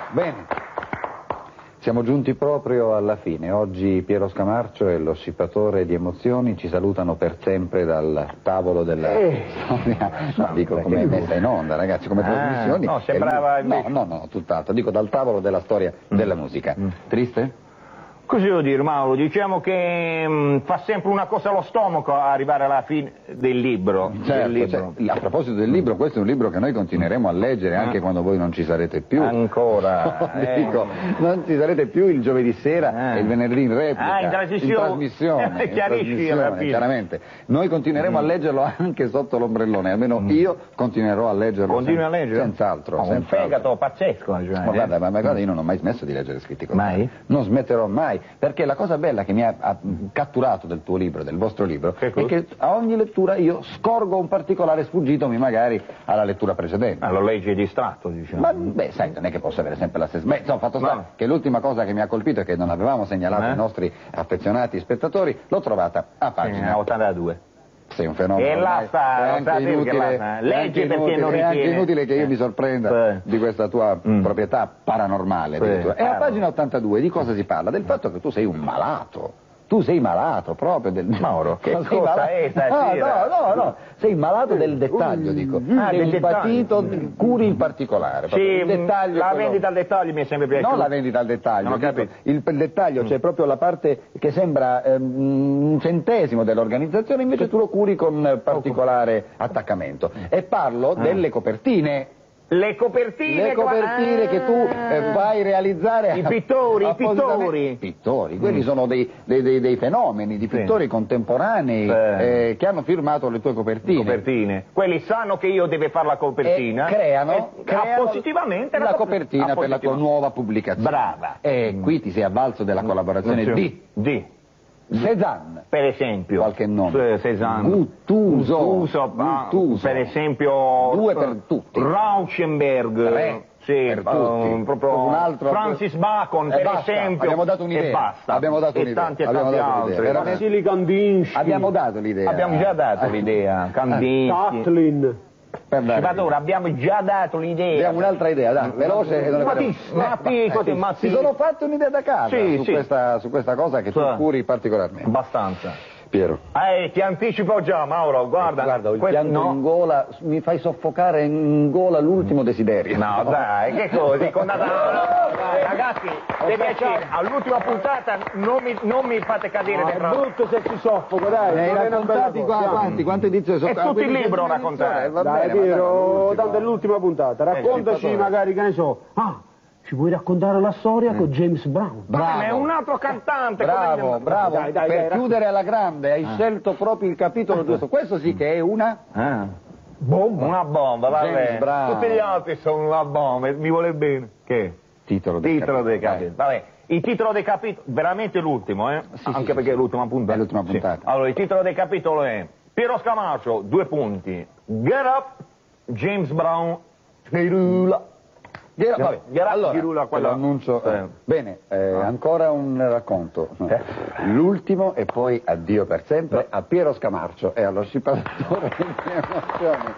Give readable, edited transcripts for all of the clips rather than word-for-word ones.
Bene, siamo giunti proprio alla fine. Oggi Piero Scamarcio e lo scippatore di emozioni ci salutano per sempre dal tavolo della storia. No, dico come è messa in onda, ragazzi, come trasmissioni. No, sembrava invece... No, tutt'altro, dico dal tavolo della storia della musica. Triste? Così devo dire, Mauro, diciamo che fa sempre una cosa allo stomaco arrivare alla fine del libro. Certo, a proposito del libro, questo è un libro che noi continueremo a leggere anche quando voi non ci sarete più. Ancora. Dico, non ci sarete più il giovedì sera e il venerdì in replica. In trasmissione. Chiaramente. Noi continueremo a leggerlo anche sotto l'ombrellone, almeno io continuerò a leggerlo. Continui a leggere? Senz'altro. Un fegato pazzesco. Ma guarda, io non ho mai smesso di leggere scritti così. Mai? Non smetterò mai. Perché la cosa bella che mi ha catturato del tuo libro, del vostro libro, è che a ogni lettura io scorgo un particolare sfuggitomi magari alla lettura precedente. Lo leggi distratto, diciamo. Ma beh, sai, non è che posso avere sempre la stessa... Beh, insomma, fatto sta che l'ultima cosa che mi ha colpito e che non avevamo segnalato ai nostri affezionati spettatori, l'ho trovata a pagina 82. Sei un fenomeno. E là sta, leggi perché non ritiene. È anche inutile che io mi sorprenda di questa tua proprietà paranormale. E a pagina 82 di cosa si parla? Del fatto che tu sei un malato. Tu sei malato proprio del... Mauro, che cosa è stasera? No, sei malato del dettaglio, dico. Del patito, curi il particolare. Sì, il dettaglio, la vendita al dettaglio mi è sempre piaciuta. Non la vendita al dettaglio, dico, il dettaglio c'è proprio la parte che sembra un centesimo dell'organizzazione, invece tu lo curi con particolare attaccamento. E parlo delle copertine. Le copertine che tu fai realizzare i pittori. Quelli sono dei fenomeni di pittori contemporanei che hanno firmato le tue copertine. Quelli sanno che io devo fare la copertina e creano positivamente la copertina per la tua nuova pubblicazione. Brava. E qui ti sei avvalso della collaborazione di Cézanne, per esempio. Qualche nome? Cézanne. Guttuso. Per esempio. Due per tutti. Rauschenberg. Per tutti. Proprio un altro. Francis Bacon, per esempio. Abbiamo dato un'idea. E basta. Abbiamo dato un'idea. Tanti altri. Vassili Kandinsky. Abbiamo dato l'idea. Abbiamo già dato l'idea. Kandinsky. Kathleen. Scippatore, abbiamo già dato l'idea. Abbiamo un'altra idea, dai, veloce. Ma si sono fatto un'idea da casa su questa cosa che tu curi particolarmente. Abbastanza. Piero. Ti anticipo già, Mauro, guarda. Guarda, il pianto in gola, mi fai soffocare in gola l'ultimo desiderio. No, dai, che così, con ragazzi, all'ultima puntata non mi fate cadere dentro. È brutto se si soffoca, dai. Hai raccontati quanti edizioni sono? È tutto il libro raccontare. Dai, Piero, tanto è l'ultima puntata. Raccontaci magari, che ne so. Ci vuoi raccontare la storia con James Brown? Bravo. È un altro cantante. Bravo. Per chiudere alla grande hai scelto proprio il capitolo giusto. Questo sì che è una... bomba. Una bomba, vabbè. Tutti gli altri sono una bomba, mi vuole bene. Che? Titolo del capitolo. Vabbè, il titolo del capitolo, veramente l'ultimo, anche perché è l'ultima puntata. È l'ultima puntata. Allora, il titolo del capitolo è Piero Scamarcio, 2 punti. Get up, James Brown, Firula. Allora, quello annuncio. Bene, ancora un racconto. L'ultimo e poi addio per sempre a Piero Scamarcio e allo scippatore di emozioni.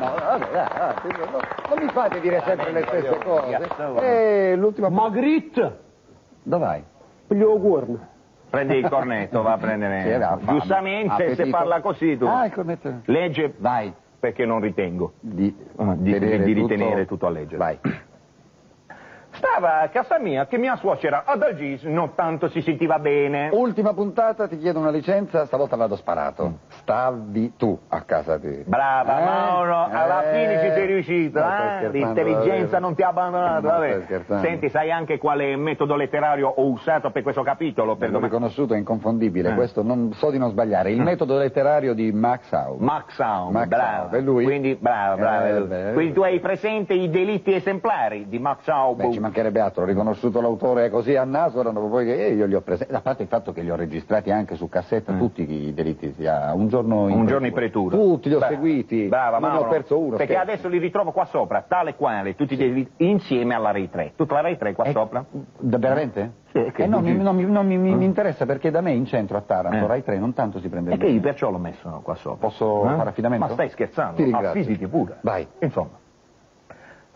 Non mi fate dire sempre le stesse cose. L'ultima. Magritte! Dov'hai? Gli augurni. Prendi il cornetto, va a prendere. Giustamente, se parla così tu. Il cornetto. Legge, vai, perché non ritengo di ritenere tutto a leggere. Vai. Stava a casa mia che mia suocera ad Algis non tanto si sentiva bene. Ultima puntata, ti chiedo una licenza, stavolta vado sparato. Stavi tu a casa di... Brava Mauro, alla fine ci sei riuscito, l'intelligenza non ti ha abbandonato, vabbè. Senti, sai anche quale metodo letterario ho usato per questo capitolo? L'ho riconosciuto, è inconfondibile, questo non so di non sbagliare, il metodo letterario di Max Aub. Max Aub, bravo. È lui? Quindi, bravo. Quindi tu hai presente i delitti esemplari di Max Aub? Beh, ci mancherebbe altro, ho riconosciuto l'autore così a naso, erano poi che io li ho presenti, a parte il fatto che li ho registrati anche su cassetta, tutti i delitti, sia un giorno in pretura. Tutti li ho seguiti, brava, non ne ho perso uno. Perché adesso li ritrovo qua sopra, tale quale, tutti i delitti, insieme alla Rai 3. Tutta la Rai 3 qua sopra? Veramente? Non mi interessa perché da me in centro a Taranto, Rai 3 non tanto si prende bene. E che io perciò l'ho messo qua sopra. Posso fare affidamento? Ma stai scherzando? Ti ringrazio. Affiditi pure. Vai. Insomma.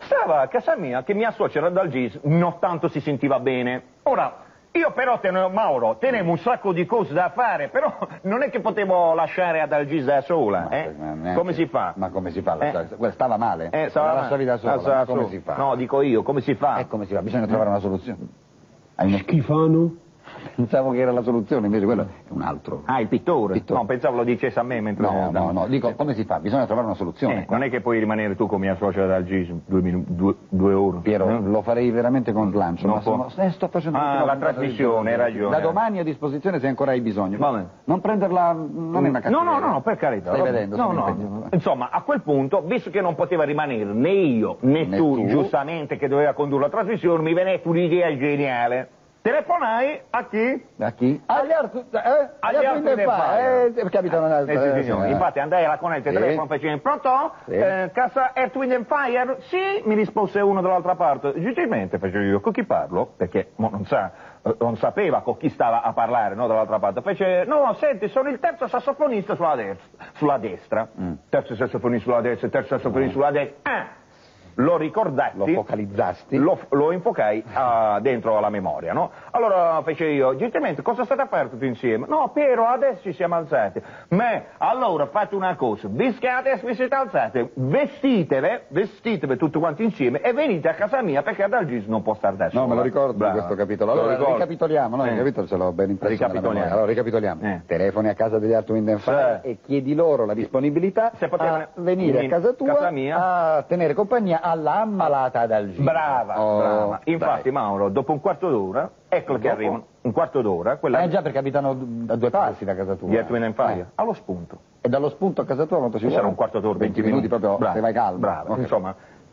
Stava a casa mia che mia suocera dal GIS non tanto si sentiva bene. Ora, io però, Mauro, tenevo un sacco di cose da fare, però non è che potevo lasciare ad Algis da sola, Come si fa? Ma come si fa? Stava male? Stava la lasciavi da sola, come si fa? No, dico io, come si fa? Come si fa? Bisogna trovare una soluzione. Schifano? Pensavo che era la soluzione, invece quello è un altro. Ah, il pittore? No, pensavo lo dicesse a me mentre... No, dico, come si fa? Bisogna trovare una soluzione. Non è che puoi rimanere tu con mia suocera dal GIS 2 ore. Piero, lo farei veramente con slancio, ma sto facendo la trasmissione, hai ragione. Da domani a disposizione se ancora hai bisogno. Vabbè. Non prenderla, non è una cattiveria. No, per carità. Stai vedendo? No. Insomma, a quel punto, visto che non poteva rimanere né io né tu, giustamente, che doveva condurre la trasmissione, mi venne un'idea geniale. Telefonai a chi? A chi? Agli capitano un'altra. Infatti andai alla corrente telefono e feci, pronto? Casa Earth, Wind and Fire? Sì, mi rispose uno dall'altra parte. Gentilmente facevo io, con chi parlo? Perché non sapeva con chi stava a parlare, no, dall'altra parte. Fece, no, senti, sono il terzo sassofonista sulla destra. Terzo sassofonista sulla destra, terzo sassofonista sulla destra. Lo ricordai, lo focalizzasti, lo infocai dentro alla memoria, no? Allora fece io, gentilmente, cosa state a fare tutti insieme? No, Piero, adesso ci siamo alzati. Ma allora fate una cosa, visto che adesso vi siete alzati, vestitevi tutti quanti insieme e venite a casa mia perché ad Algis non può stare da sola. No, me lo ricordo questo capitolo. Allora ricapitoliamo, no? Il capitolo ce l'ho ben impresso. Allora ricapitoliamo. Telefoni a casa degli Earth, Wind and Fire e chiedi loro la disponibilità a venire a casa tua a tenere compagnia alla ammalata dal GIS. Brava. Infatti, dai. Mauro, dopo un quarto d'ora, ecco che arrivano, un quarto d'ora, quella... già perché abitano a 2 passi da casa tua. Gli Earth, Wind and Fire, allo spunto. E dallo spunto a casa tua quanto ci vuole? Sarà un quarto d'ora, 20 minuti proprio, bravo, se vai calmo. Bravo, okay. Insomma...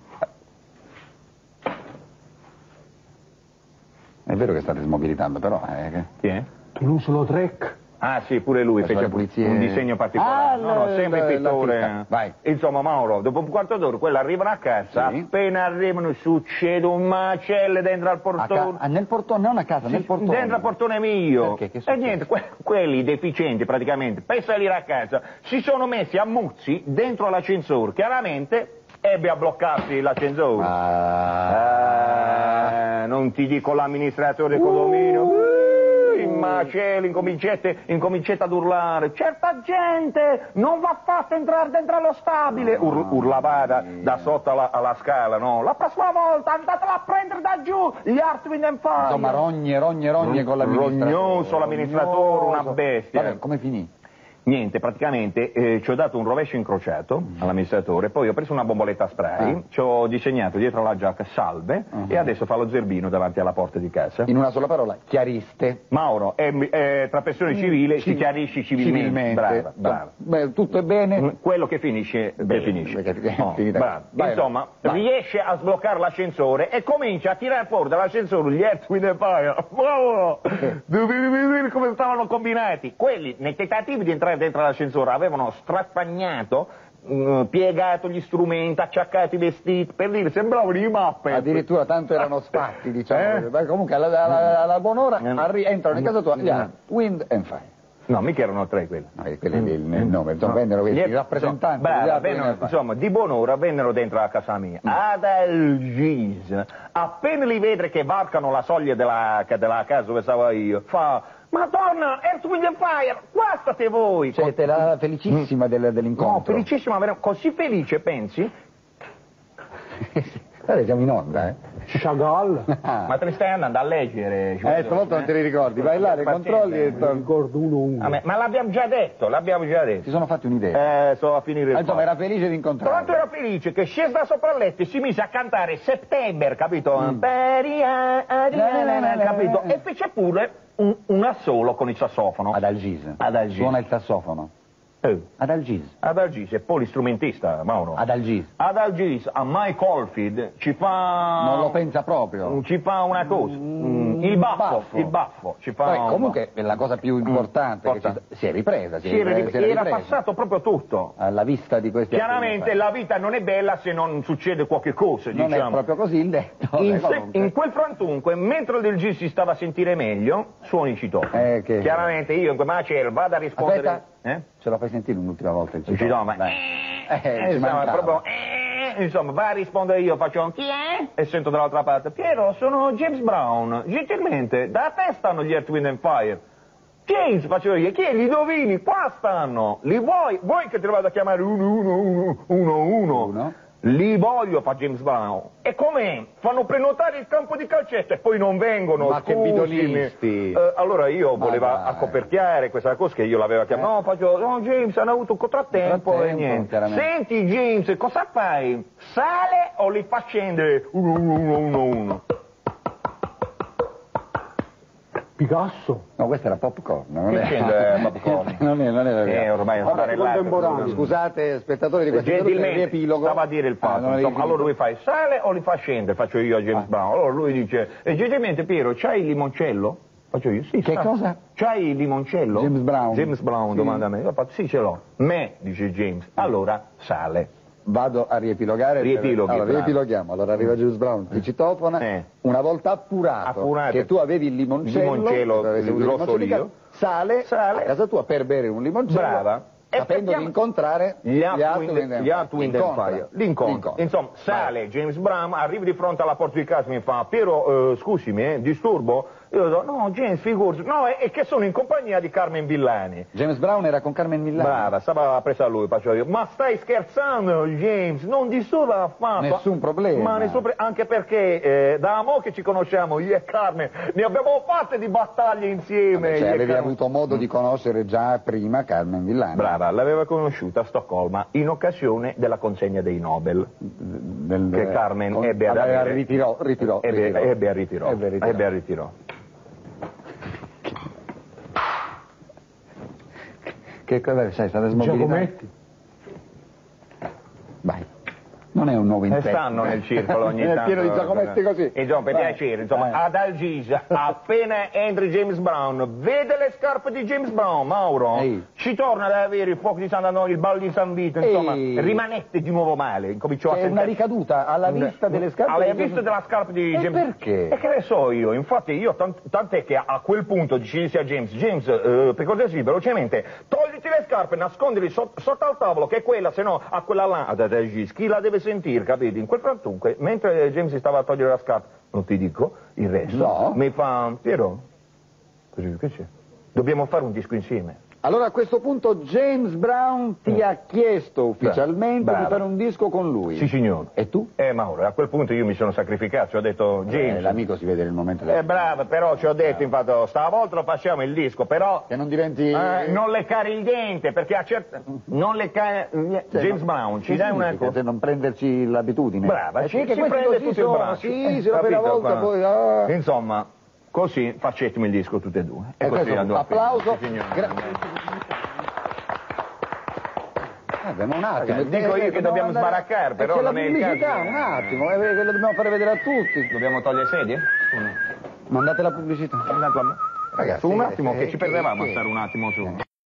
È vero che state smobilitando, però... Chi è? Toulouse-Lautrec. Ah sì, pure lui fece un disegno particolare, sempre il pittore. Vai. Insomma, Mauro, dopo un quarto d'ora quelli arrivano a casa, appena arrivano succede un macello dentro al portone. Nel portone, non a casa, nel portone. Dentro al portone mio. Perché? E niente, quelli deficienti praticamente, per salire a casa, si sono messi a muzzi dentro l'ascensore, chiaramente ebbe a bloccarsi l'ascensore. Non ti dico l'amministratore condominio. Macello, incominciate ad urlare, certa gente non va fatta entrare dentro allo stabile, urlava da sotto alla scala, no? La prossima volta andatela a prendere da giù, gli Earth, Wind and Fire. Insomma, rogne con l'amministratore. Rognoso l'amministratore, una bestia. Vabbè, come finì? Niente, praticamente ci ho dato un rovescio incrociato all'amministratore, poi ho preso una bomboletta a spray, ci ho disegnato dietro la giacca salve e adesso fa lo zerbino davanti alla porta di casa. In una sola parola, chiariste. Mauro, tra persone civili si chiarisce civilmente. Brava. Beh, tutto è bene. Quello che finisce, finisce. Brava. Insomma, riesce a sbloccare l'ascensore e comincia a tirare fuori dall'ascensore gli Earth, Wind and Fire. Come stavano combinati. Quelli, nei tentativi di entrare dentro l'ascensore, avevano strappagnato, piegato gli strumenti, acciaccato i vestiti, per dire, sembravano i mappe. Addirittura tanto erano sfatti, diciamo. Comunque alla buon'ora entrano in casa tua gli Earth, Wind and Fire. No, mica erano 3 quelli. Quelli il nome, insomma, vennero questi rappresentanti. Insomma, di buon'ora vennero dentro la casa mia. Ad Algis, appena li vede che varcano la soglia della casa dove stavo io, fa... Madonna, Earth, Wind and Fire, qua state voi! Siete la felicissima dell'incontro. No, felicissima, così felice, pensi? Siamo in onda, Chagall. Ma te ne stai andando a leggere? Stavolta non te li ricordi, vai là, controlli e... Ricordo uno. Ma l'abbiamo già detto. Si sono fatti un'idea. Sto a finire il insomma, era felice di incontrarlo. Tanto era felice che scese da sopra il letto e si mise a cantare September, capito? Capito? E fece pure un assolo con il sassofono. Ad Algis. Suona il sassofono. Ad Algis è polistrumentista, Mauro. Ad Algis, a Mike Oldfield ci fa... Non lo pensa proprio. Ci fa una cosa. Il baffo. Ci fa comunque è la cosa più importante. Che si è ripresa. Era passato proprio tutto. Alla vista di questi... Chiaramente la vita non è bella se non succede qualche cosa, non diciamo. È proprio così il detto. In quel frantunque, mentre del G si stava a sentire meglio, suoni il citofono. Chiaramente io in quel macello vado a rispondere... Ce la fai sentire un'ultima volta il citofono? Ci manca proprio... insomma, va a rispondere io, faccio chi è? E sento dall'altra parte, Piero, sono James Brown, gentilmente, da te stanno gli Earth, Wind and Fire. James, faccio io, chi è? Li indovini, qua stanno, li vuoi che te lo vado a chiamare 1-1-1-1-1? Li voglio, fa James Brown. E com'è? Fanno prenotare il campo di calcetto e poi non vengono, ma che bidonisti. Allora io volevo accoperchiare questa cosa che io l'avevo chiamata. No, faccio, no James, hanno avuto un contrattempo e niente. Senti James, cosa fai? Sale o li fa scendere? 1-1-1-1-1. Picasso? No, questo era popcorn. Non è popcorn. non è ormai contemporaneo. Scusate, spettatori di questo riepilogo. Stava a dire il fatto. Insomma, allora lui fa sale o li fa scendere? Faccio io a James Brown. Allora lui dice, gentilmente Piero, c'hai il limoncello? Faccio io, sì. Che cosa? C'hai il limoncello? James Brown. James Brown, sì. Domanda a me. Io faccio, sì, ce l'ho. Me, dice James. Allora sale. Vado a riepilogare. Riepiloghiamo. Allora arriva James Brown, ti citofona. Una volta appurato che tu avevi il limoncello sale a casa tua per bere un limoncello. Brava. Sapendo di incontrare gli Earth, Wind and Fire. L'incontro. Insomma, sale James Brown, arriva di fronte alla porta di casa e mi fa, Piero, scusami, disturbo? Io dico, no, James, figurati, no, è che sono in compagnia di Carmen Villani. James Brown era con Carmen Villani? Brava, stava presa a lui, faccio io, ma stai scherzando, James, non disturba affatto. Nessun problema. Ma nessun anche perché da mo' che ci conosciamo, io e Carmen, ne abbiamo fatte di battaglie insieme. Vabbè, cioè, avevi avuto modo di conoscere già prima Carmen Villani? Brava, l'aveva conosciuta a Stoccolma in occasione della consegna dei Nobel, che Carmen ebbe ad avere. Ebbe a ritirò. Che cosa sei stata smobilitata? Giacometti. Vai. Non è un nuovo insetto. Stanno nel circolo ogni tanto. È pieno di Giacometti così. Insomma, per piacere, insomma, ad Algisa, appena entra James Brown, vede le scarpe di James Brown, Mauro, ci torna ad avere il fuoco di Sant'Antonio, il ballo di San Vito, insomma, rimanette di nuovo male. Incominciò a una ricaduta alla vista delle scarpe alla vista della scarpa di James. Perché? E che ne so io, infatti io, tant'è che a quel punto dissi a James, per cortesia, velocemente, togliti le scarpe, nascondili sotto al tavolo, che è quella, se no, a quella là, ad Algisa, chi la deve sentire, capiti? In quel frantunque, mentre James stava a togliere la scarpa, non ti dico il resto, mi fa, Piero, che c'è? Dobbiamo fare un disco insieme. Allora a questo punto James Brown ti ha chiesto ufficialmente di fare un disco con lui. Sì, signore. E tu? Mauro, a quel punto io mi sono sacrificato, ci ho detto, James... l'amico si vede nel momento del... bravo, però ci ho detto, infatti, stavolta lo facciamo il disco, però... Che non diventi... non leccare il dente, perché non leccare... James Brown, ci dai una cosa... Non prenderci l'abitudine. Brava, che prende tutto il braccio. Sì, se lo fai una volta poi... Insomma... Così facetemi il disco tutti e due. E così applauso. Ma un attimo. Dico io che dobbiamo sbaraccare, però non è il caso. Un attimo, quello dobbiamo fare vedere a tutti. Dobbiamo togliere sedie? Mandate la pubblicità. Ragazzi, un attimo che ci perdevamo a stare un attimo su.